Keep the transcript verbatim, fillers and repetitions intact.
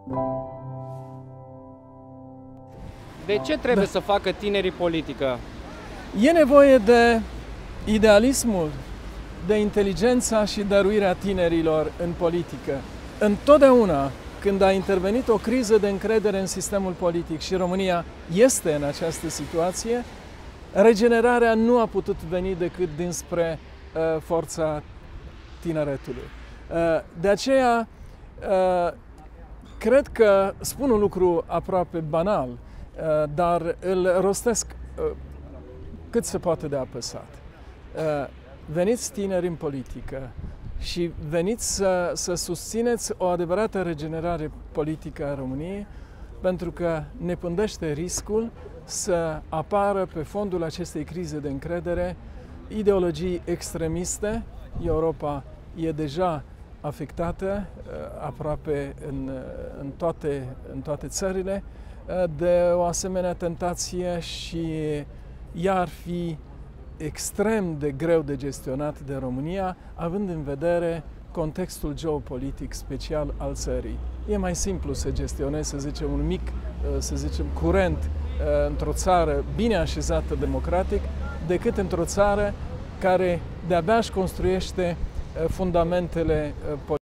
De ce trebuie Da. să facă tinerii politică? E nevoie de idealismul, de inteligența și dăruirea tinerilor în politică. Întotdeauna când a intervenit o criză de încredere în sistemul politic și România este în această situație, regenerarea nu a putut veni decât dinspre uh, forța tineretului. Uh, de aceea, uh, cred că spun un lucru aproape banal, uh, dar îl rostesc uh, cât se poate de apăsat. Uh, veniți tineri în politică și veniți să, să susțineți o adevărată regenerare politică a României, pentru că ne pândește riscul să apară pe fondul acestei crize de încredere ideologii extremiste. Europa e deja afectată aproape în, în, toate, în toate țările de o asemenea tentație și ea ar fi extrem de greu de gestionat de România, având în vedere contextul geopolitic special al țării. E mai simplu să gestionezi, să zicem, un mic, să zicem, curent într-o țară bine așezată democratic, decât într-o țară care de-abia își construiește fundamentele politice.